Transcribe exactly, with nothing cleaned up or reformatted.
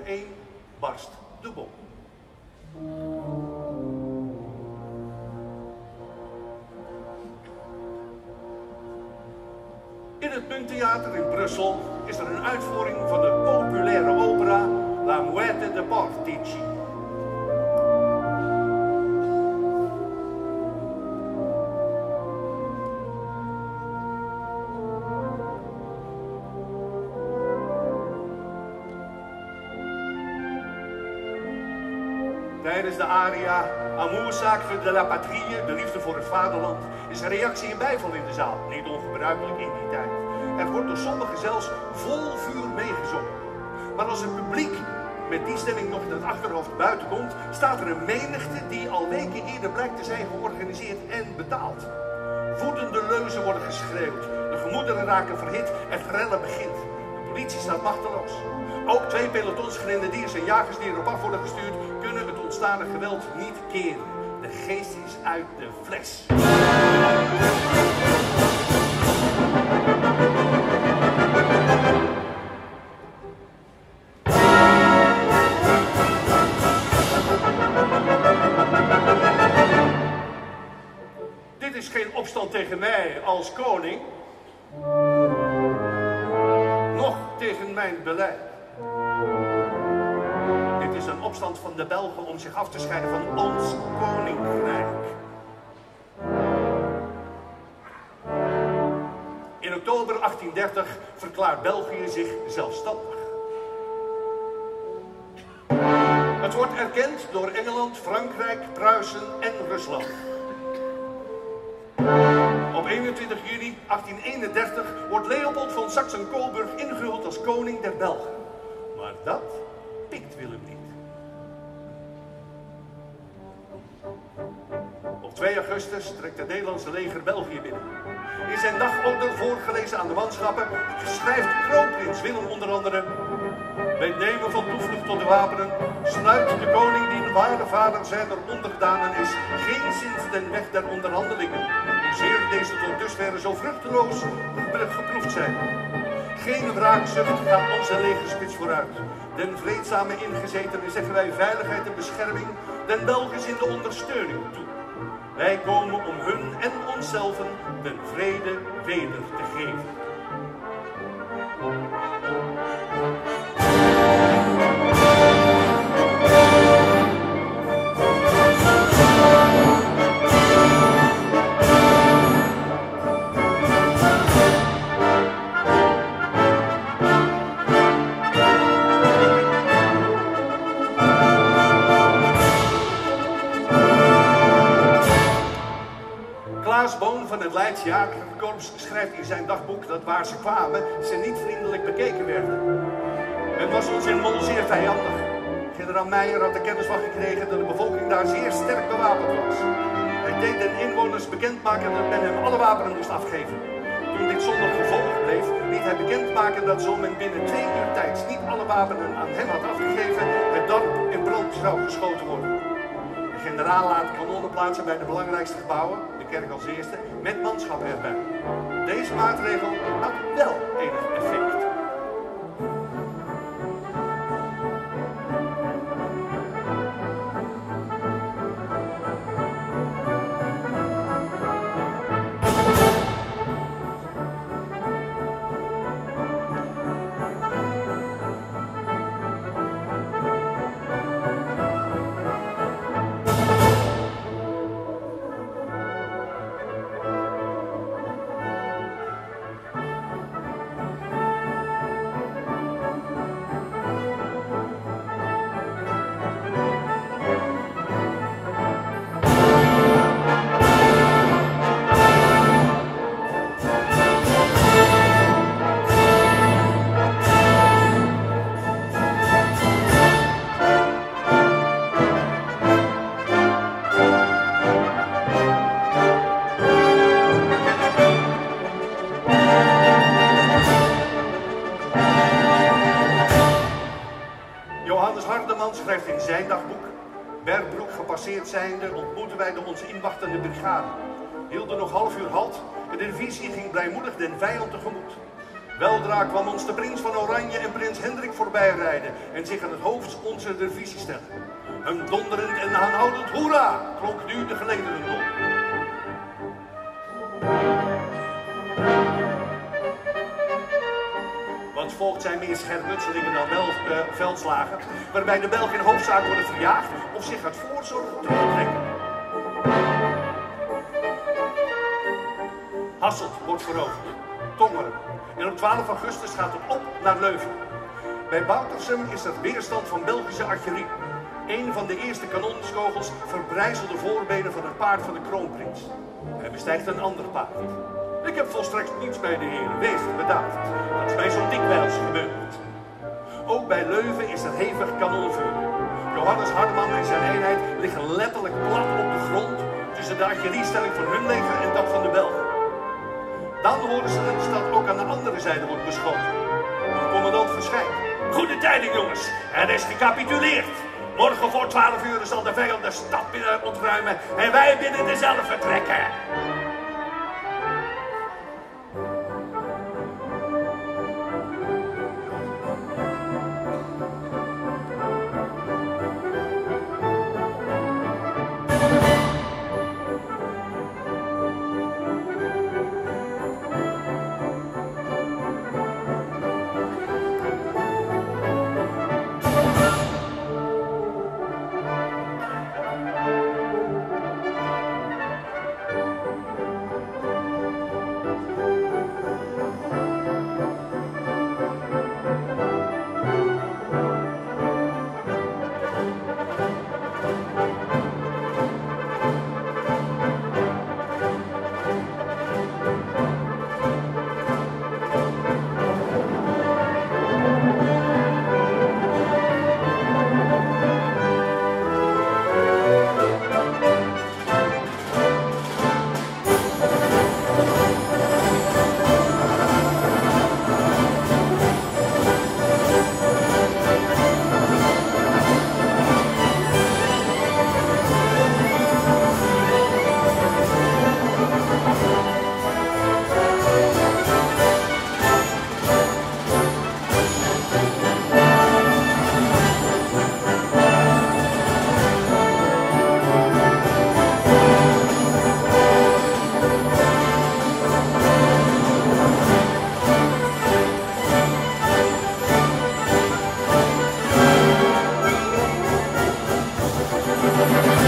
één barst de bom. In het Munttheater in Brussel is er een uitvoering van de populaire opera La Muette de Portici. Tijdens de aria Amour sacre de la patrie, de liefde voor het vaderland, is er reactie en bijval in de zaal. Niet ongebruikelijk in die tijd. Er wordt door sommigen zelfs vol vuur meegezongen. Maar als het publiek met die stemming nog in het achterhoofd buiten komt, staat er een menigte die al weken eerder blijkt te zijn georganiseerd en betaald. Woedende leuzen worden geschreeuwd, de gemoederen raken verhit, het gerellen begint. De politie staat machteloos. Ook twee pelotons grenadiers en jagers die erop af worden gestuurd, kunnen het ontstane geweld niet keren. De geest is uit de fles. Dit is geen opstand tegen mij als koning, noch tegen mijn beleid. Dit is een opstand van de Belgen om zich af te scheiden van ons koninkrijk. In oktober achttiendertig verklaart België zich zelfstandig. Het wordt erkend door Engeland, Frankrijk, Pruisen en Rusland. Op eenentwintig juni achttieneenendertig wordt Leopold van Saxe-Coburg ingehuld als koning der Belgen. Maar dat pikt Willem niet. Op twee augustus trekt het Nederlandse leger België binnen. In zijn dagorder voorgelezen aan de manschappen schrijft kroonprins Willem onder andere: bij het nemen van toevlucht tot de wapenen sluit de koning die de ware vader zijner onderdanen is geenszins den weg der onderhandelingen, hoezeer deze tot dusverre zo vruchteloos geproefd zijn. Geen wraakzucht gaat onze legerspits vooruit. Den vreedzame ingezetenen zeggen wij veiligheid en bescherming, den Belgen in de ondersteuning toe. Wij komen om hun en onszelven den vrede weder te geven. Klaas Boon van het Leids Jagerkorps schrijft in zijn dagboek dat waar ze kwamen, ze niet vriendelijk bekeken werden. Het was ons in Mol zeer vijandig. Generaal Meijer had de kennis van gekregen dat de bevolking daar zeer sterk bewapend was. Hij deed den inwoners bekendmaken dat men hem alle wapenen moest afgeven. Toen dit zonder gevolg bleef, liet hij bekendmaken dat zo men binnen twee uur tijds niet alle wapenen aan hem had afgegeven, het dorp in brand zou geschoten worden. De generaal laat kanonnen plaatsen bij de belangrijkste gebouwen, de kerk als eerste, met manschappen erbij. Deze maatregel had wel enig effect. Schrijft in zijn dagboek: Bergbroek gepasseerd zijnde ontmoetten wij de ons inwachtende brigade. Hielden nog half uur halt en de divisie ging blijmoedig den vijand tegemoet. Weldra kwam ons de prins van Oranje en prins Hendrik voorbij rijden en zich aan het hoofd onze divisie stellen. Een donderend en aanhoudend hoera klonk nu de gelederen op. Wat volgt zijn meer schermutselingen dan wel uh, veldslagen, waarbij de Belgen in hoofdzaak worden verjaagd of zich uit voorzorg terugtrekken. Hasselt wordt veroverd, Tongeren, en op twaalf augustus gaat het op naar Leuven. Bij Boutersum is er weerstand van Belgische artillerie. Een van de eerste kanonskogels verbrijzelt de voorbenen van het paard van de kroonprins. Hij bestijgt een ander paard. Ik heb volstrekt niets bij de heren, wees bedaard. Dat is mij zo dikwijls gebeurd. Ook bij Leuven is er hevig kanonvuur. Johannes Hardeman en zijn eenheid liggen letterlijk plat op de grond tussen de artilleriestelling van hun leger en dat van de Belgen. Dan horen ze dat de stad ook aan de andere zijde wordt beschoten. De commandant verschijnt. Goede tijding, jongens. Er is gecapituleerd. Morgen voor twaalf uur zal de vijand de stad binnen ontruimen en wij binnen dezelfde vertrekken. Thank you.